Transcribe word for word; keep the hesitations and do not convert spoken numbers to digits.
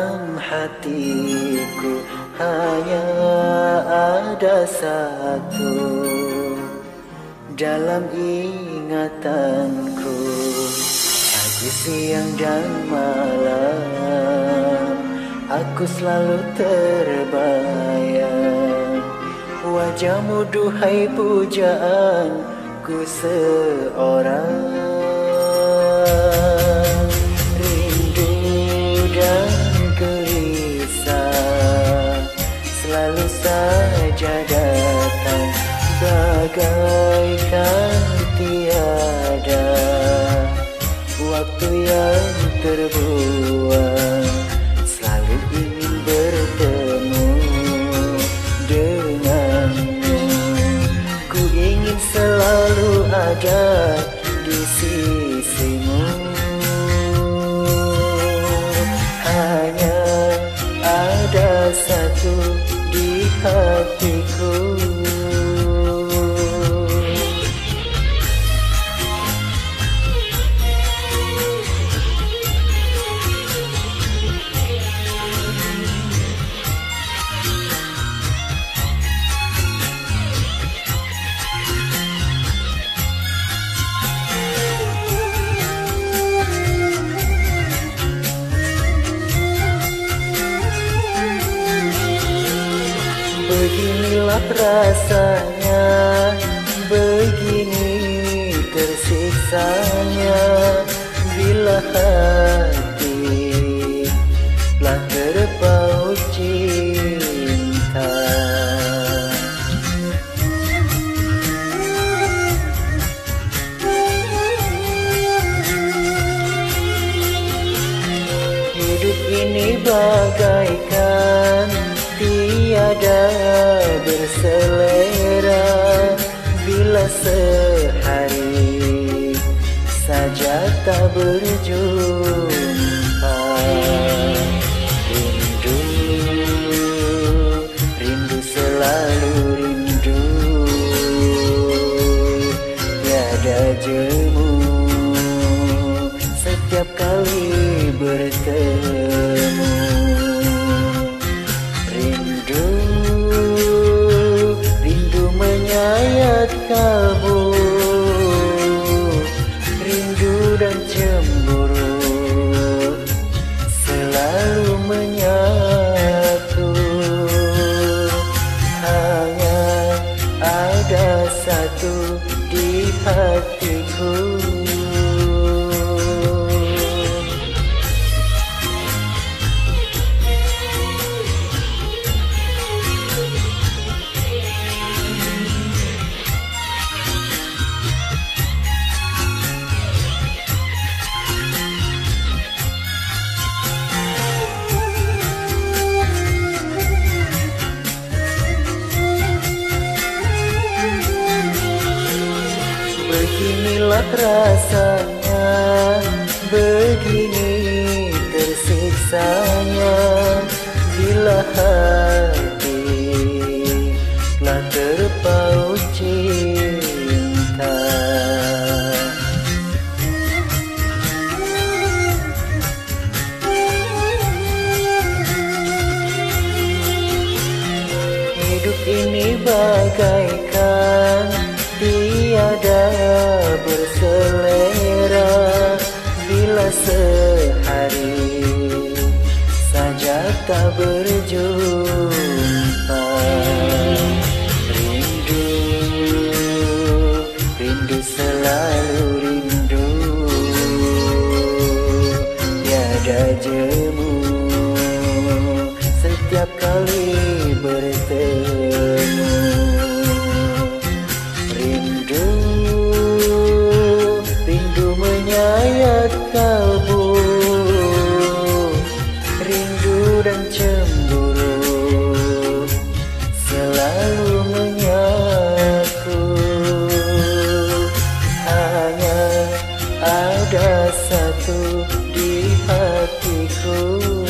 dalam hatiku hanya ada satu, dalam ingatanku pagi, siang dan malam aku selalu terbayang wajahmu, duhai pujaanku seorang. Rindu dan gelisah selalu saja datang, bagaikan tiada waktu yang terbuang. Selalu ingin bertemu denganmu, ku ingin selalu ada di sisimu. Hanya ada satu di hatiku. Beginilah rasanya, begini tersiksanya bila hati telah terpaut cinta. Hidup ini bagaikan tiada berselera bila sehari saja tak berjumpa. Rindu, rindu selalu rindu, tiada jemu setiap kali bertemu. Menyayat kalbu, rindu dan cemburu selalu menyatu. Hanya ada satu di hatiku. Beginilah rasanya, begini tersiksanya bila hati telah terpaut cinta. Hidup ini bagaikan tiada berselera bila sehari saja tak berjumpa. Rindu, rindu selalu rindu, tiada jemu setiap kali bertemu. Rindu, rindu menyayat kalbu, rindu dan cemburu selalu menyatu. Hanya ada satu di hatiku.